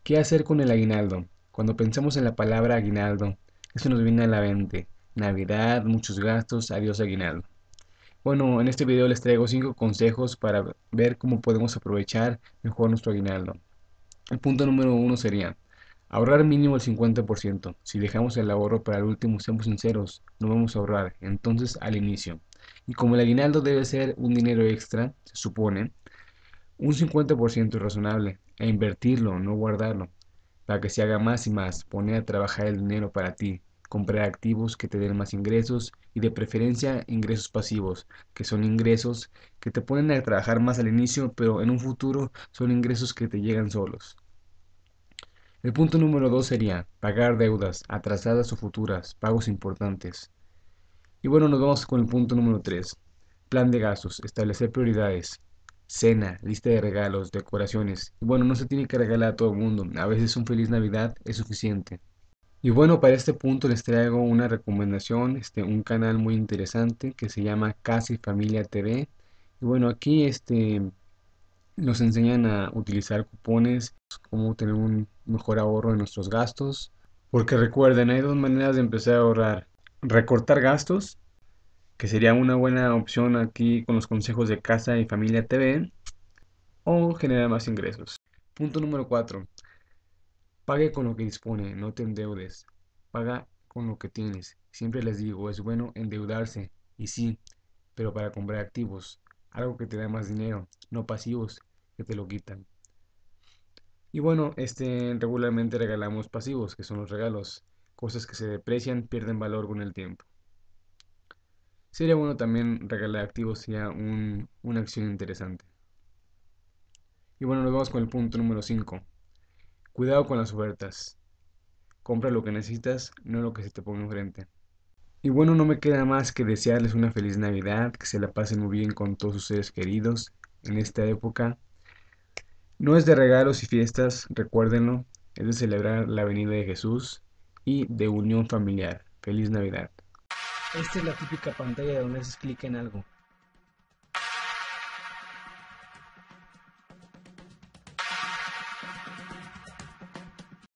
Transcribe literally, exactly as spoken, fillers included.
¿Qué hacer con el aguinaldo? Cuando pensamos en la palabra aguinaldo, eso nos viene a la mente. Navidad, muchos gastos, adiós aguinaldo. Bueno, en este video les traigo cinco consejos para ver cómo podemos aprovechar mejor nuestro aguinaldo. El punto número uno sería ahorrar mínimo el cincuenta por ciento. Si dejamos el ahorro para el último, seamos sinceros, no vamos a ahorrar, entonces al inicio. Y como el aguinaldo debe ser un dinero extra, se supone, un cincuenta por ciento es razonable, e invertirlo, no guardarlo, para que se haga más y más, poner a trabajar el dinero para ti, comprar activos que te den más ingresos y de preferencia ingresos pasivos, que son ingresos que te ponen a trabajar más al inicio, pero en un futuro son ingresos que te llegan solos. El punto número dos sería pagar deudas, atrasadas o futuras, pagos importantes. Y bueno, nos vamos con el punto número tres. Plan de gastos, establecer prioridades. Cena, lista de regalos, decoraciones. Y bueno, no se tiene que regalar a todo el mundo. A veces un feliz Navidad es suficiente. Y bueno, para este punto les traigo una recomendación, este, un canal muy interesante que se llama Casa y Familia T V. Y bueno, aquí este, nos enseñan a utilizar cupones, cómo tener un mejor ahorro en nuestros gastos. Porque recuerden, hay dos maneras de empezar a ahorrar. Recortar gastos, que sería una buena opción aquí con los consejos de Casa y Familia T V, o generar más ingresos. Punto número cuatro. Pague con lo que dispone, no te endeudes. Paga con lo que tienes. Siempre les digo, es bueno endeudarse, y sí, pero para comprar activos, algo que te da más dinero, no pasivos que te lo quitan. Y bueno, este regularmente regalamos pasivos, que son los regalos, cosas que se deprecian, pierden valor con el tiempo. Sería bueno también regalar activos, sería un- una acción interesante. Y bueno, nos vamos con el punto número cinco. Cuidado con las ofertas. Compra lo que necesitas, no lo que se te ponga enfrente. Y bueno, no me queda más que desearles una feliz Navidad, que se la pasen muy bien con todos sus seres queridos en esta época. No es de regalos y fiestas, recuérdenlo, es de celebrar la venida de Jesús y de unión familiar. Feliz Navidad. Esta es la típica pantalla donde haces clic en algo.